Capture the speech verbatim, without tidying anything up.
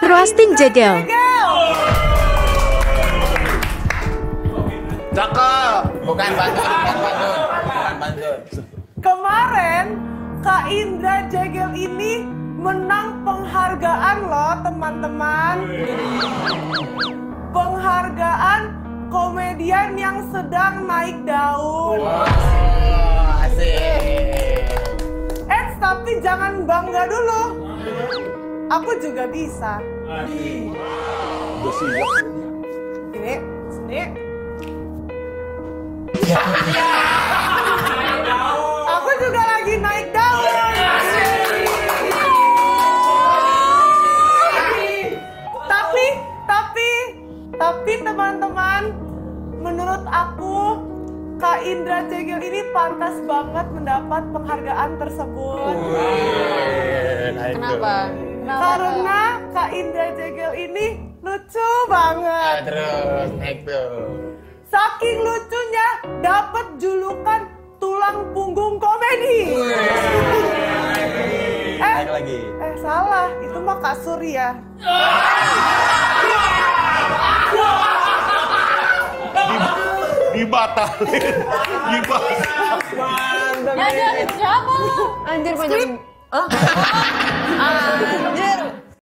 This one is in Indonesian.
roasting Jegel. Cakep. Bukan Bandung, bukan Bandung. Bukan Bandung. Kemarin Kak Indra Jegel ini menang penghargaan loh teman-teman. Penghargaan komedian yang sedang naik daun. Wow, asik. Eh tapi jangan bangga dulu. Aku juga bisa. Udah siap. Ini, sini. Aku juga lagi naik daun. Tapi, tapi, tapi teman-teman, menurut aku Kak Indra Jegel ini pantas banget mendapat penghargaan tersebut. Kenapa? Kenapa? Karena Kak Indra Jegel ini lucu banget. Ah, terus naik tuh. Saking lucunya dapat julukan tulang punggung komedi. eh, Naik lagi. eh salah, itu mah Kak Surya. Dibatalin. Dibatalin. Anjir, siapa lu? Anjir banyak. Oh. Anjir.